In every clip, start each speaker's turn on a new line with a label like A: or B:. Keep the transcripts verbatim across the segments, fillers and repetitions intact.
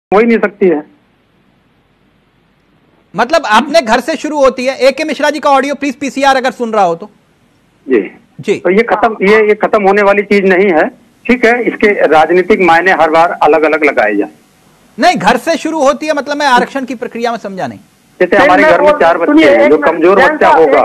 A: हो ही नहीं सकती है।
B: मतलब आपने घर से शुरू होती है। ए के मिश्रा जी का ऑडियो प्लीज पीसीआर अगर सुन रहा हो तो।
A: जी
B: जी
A: तो ये खत्म ये ये खत्म होने वाली चीज नहीं है। ठीक है, इसके राजनीतिक मायने हर बार अलग अलग लगाए जाए।
B: नहीं, घर से शुरू होती है मतलब मैं आरक्षण की प्रक्रिया में समझा नहीं।
A: जैसे हमारे घर में चार बच्चे हैं, जो कमजोर बच्चा होगा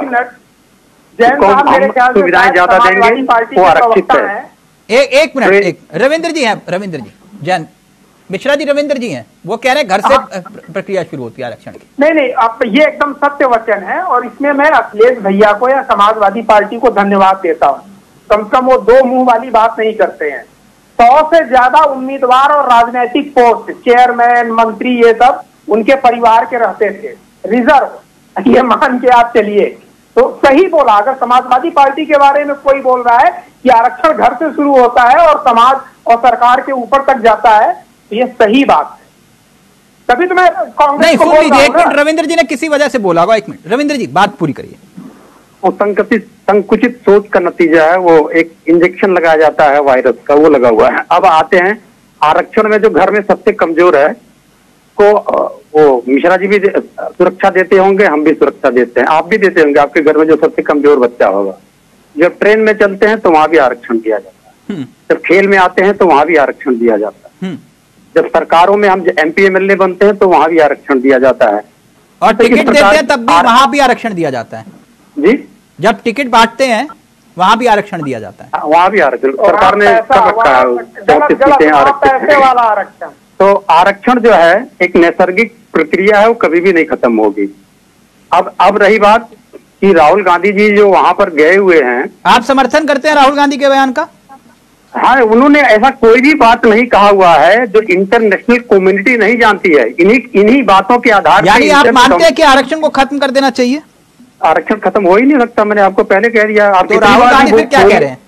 A: उसको हम सुविधाएं ज्यादा देंगे, वो आरक्षित है।
B: एक एक मिनट, एक रविंद्र जी हैं, रविंद्र जी जैन मिश्रा जी, रविंद्र जी हैं, वो कह रहे हैं घर से प्रक्रिया शुरू होती है आरक्षण की।
C: नहीं नहीं, अब ये एकदम सत्य वचन है और इसमें मैं अखिलेश भैया को या समाजवादी पार्टी को धन्यवाद देता हूँ। कम से कम वो दो मुंह वाली बात नहीं करते हैं। सौ से ज्यादा उम्मीदवार और राजनीतिक पोस्ट, चेयरमैन, मंत्री, ये सब उनके परिवार के रहते थे, रिजर्व, ये मान के आप चलिए। तो सही बोला, अगर समाजवादी पार्टी के बारे में कोई बोल रहा है कि आरक्षण घर से शुरू होता है और समाज और सरकार के ऊपर तक जाता है, तो ये सही बात है। तभी तो मैं कांग्रेस
B: नहीं,
C: को
B: सुन
C: बोल
B: लीजिए
C: रहा
B: एक
C: हूं ना।
B: मिनट, रविंद्र जी ने किसी वजह से बोला होगा। एक मिनट रविंद्र जी, बात पूरी करिए।
A: वो संकुचित संकुचित सोच का नतीजा है। वो एक इंजेक्शन लगाया जाता है वायरस का, वो लगा हुआ है। अब आते हैं आरक्षण में, जो घर में सबसे कमजोर है को वो मिश्रा जी भी सुरक्षा देते होंगे, हम भी सुरक्षा देते हैं, आप भी देते होंगे। आपके घर में जो सबसे कमजोर बच्चा होगा, जब ट्रेन में चलते हैं तो वहां भी आरक्षण दिया जाता है, जब खेल में आते हैं तो वहां भी आरक्षण दिया जाता है, जब सरकारों में हम एमपी एमएलए बनते हैं तो वहां भी आरक्षण दिया जाता है,
B: और टिकट देते हैं तब भी वहां भी आरक्षण दिया जाता है।
A: जी,
B: जब टिकट बांटते हैं वहां भी आरक्षण दिया जाता है,
A: वहां भी आरक्षण सरकार ने सब रखा है। चौंतीस सीटें आरक्षण। तो आरक्षण जो है एक नैसर्गिक प्रक्रिया है, वो कभी भी नहीं खत्म होगी। अब अब रही बात कि राहुल गांधी जी जो वहां पर गए हुए हैं,
B: आप समर्थन करते हैं राहुल गांधी के बयान का?
A: हाँ, उन्होंने ऐसा कोई भी बात नहीं कहा हुआ है जो इंटरनेशनल कम्युनिटी नहीं जानती है। इन्हीं इन्हीं बातों के आधार पर
B: यानी आप मानते हैं कि आरक्षण को खत्म कर देना चाहिए?
A: आरक्षण खत्म हो ही नहीं सकता, मैंने आपको पहले कह दिया। आप
B: तो राहुल गांधी फिर क्या कह रहे हैं?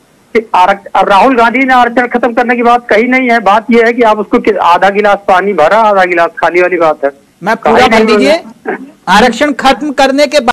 A: अब राहुल गांधी ने आरक्षण खत्म करने की बात कही नहीं है। बात यह है कि आप उसको आधा गिलास पानी भरा, आधा गिलास खाली वाली बात है।
B: मैं पूरा भर दीजिए। आरक्षण खत्म करने के बाद